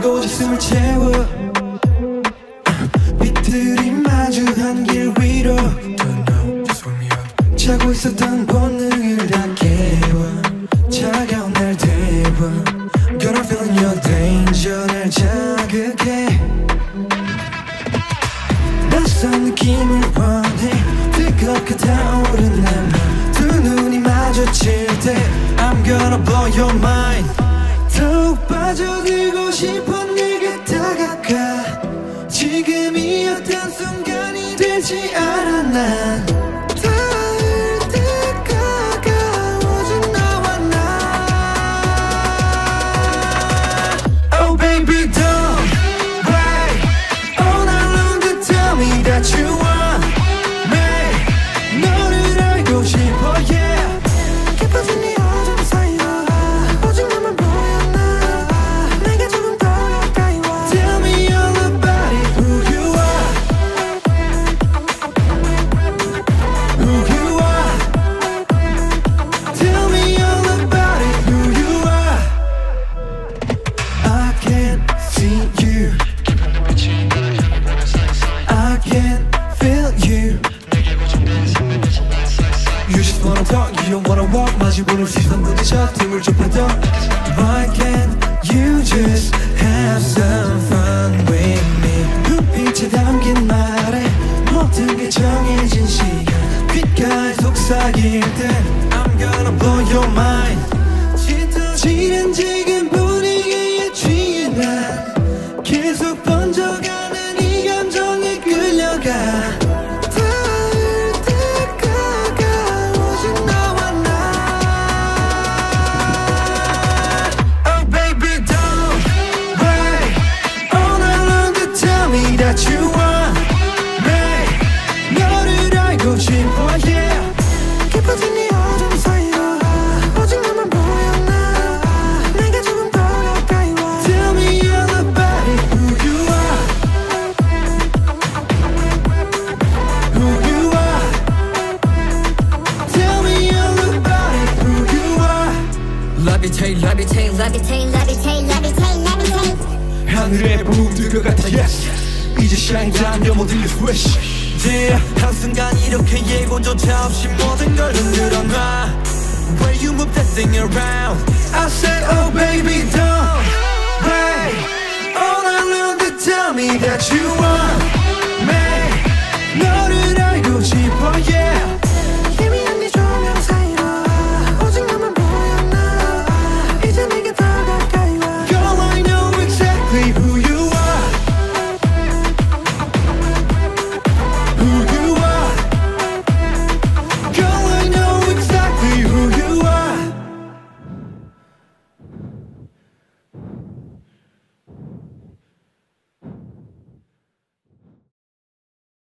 그곳에 숨을 채워 빛들이 마주한 길 위로 자고 있었던 본능을 다 깨워 차가운 날 데워 Girl I'm feeling your danger 날 자극해 낯선 느낌을 원해 뜨겁게 타오른 내 맘 두 눈이 마주칠 때 I'm gonna blow your mind 더욱 빠져들고 싶어 내게 다가가 지금이 어떤 순간이 되지 않아 난 닿을 때 가까워진 너와 나 Oh baby don't wait all night long to tell me that you want me 너를 알고 싶어 yeah 깊어진 이 어둠 사이로 오직 너만 보여 나 내가 조금 더 가까이 와 Tell me all about it who you are who you are Tell me all about it who you are I can't see you I can't feel you You just wanna talk, you don't wanna walk 마주 보는 시선 부딪혀 틈을 좁혀도 Why can't you just have some fun with me 눈빛에 담긴 말에 모든 게 정해진 시간 귓가에 속삭일 땐 I'm gonna blow your mind 짙어지는 지금 분위기에 취해 난 계속 번져가는 이 감정에 끌려가 닿을 때 가까워진 너와 나 Oh baby don't wait all night long to tell me that you want me 너를 알고 싶어 yeah 깊어진 이 어둠 사이로 오직 너만 보여 나 내가 조금 더 가까이 와 Tell me all about it who you are who you are Tell me all about it who you are Levitate levitate Levitate, levitate, levitate, levitate. 하늘에 묻을 것 같아 yes 이제 shine down your 모든 게 fresh yeah 한순간 이렇게 예고조차 없이 모든 걸 흔들어 놔 When you move that thing around I said oh baby don't wait all night long to tell me that you want me 너를